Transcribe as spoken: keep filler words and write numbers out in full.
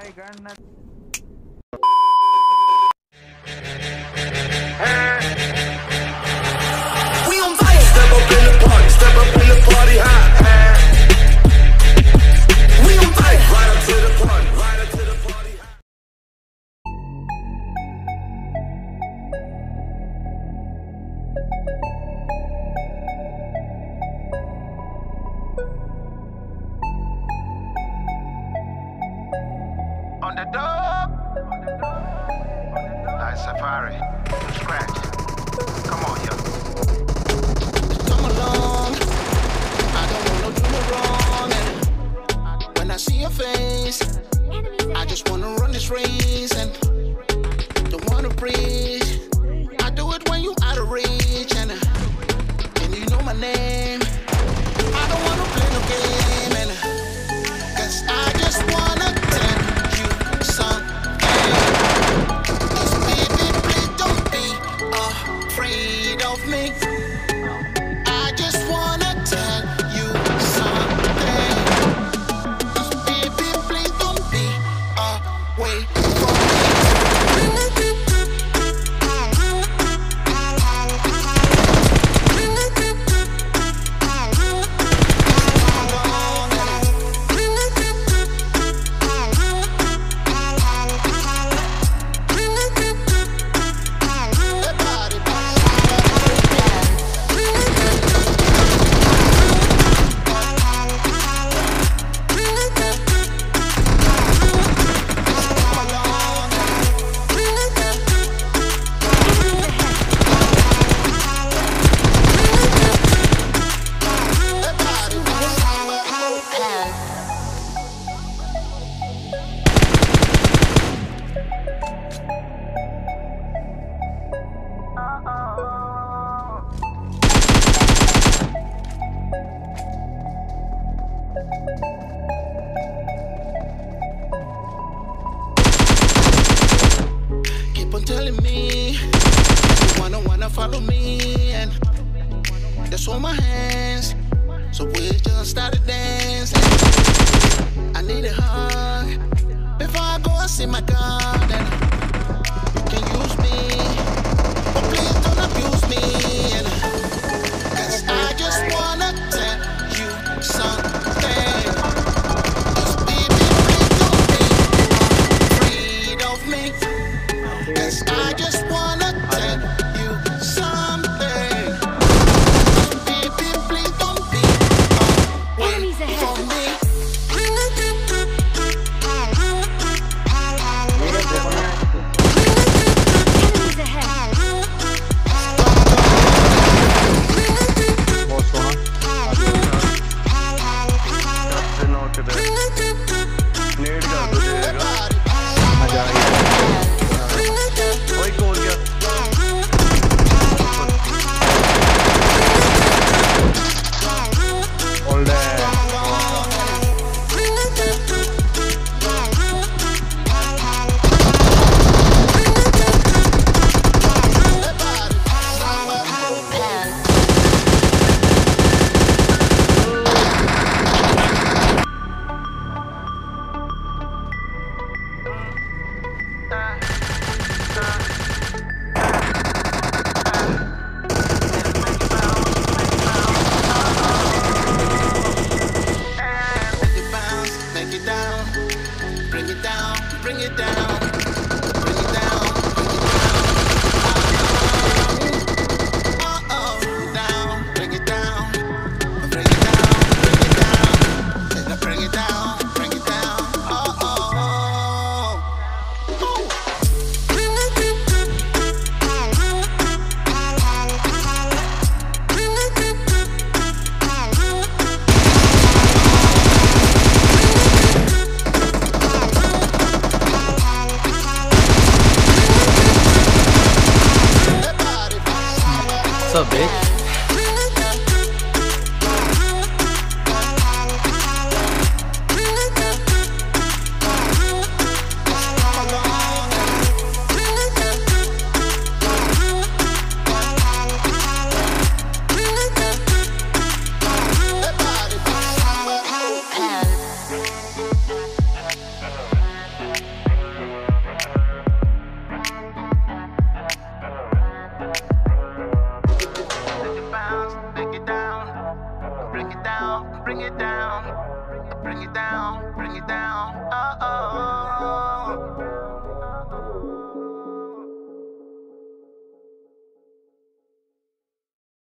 On the dub, like Safari, from scratch. Come on, yo. Come along, I don't wanna do no wrong. And when I see your face, I just wanna run this race and don't wanna breathe. I do it when you out of reach and and you know my name. I don't wanna play no game and cause I just wanna tell you something. Yes, baby, please don't be afraid of me. I just wanna tell you something. Yes, baby, please don't be away from me. Keep on telling me you wanna wanna follow me, and just hold my hands so we just started dancing. I need a hug before I go and see my God, and you can use me, but please don't abuse me, and cause I just wanna tell you something. Just baby, please don't be afraid of me. Cause I just wanna tell you something. Baby, please don't be away from me. Bring it down, bring it down, bring it down, oh, oh, down, bring it down, bring it down, bring it down, bring it down, bring it down, oh, oh, oh. it down, bring it down, bring it down. Oh, oh, oh.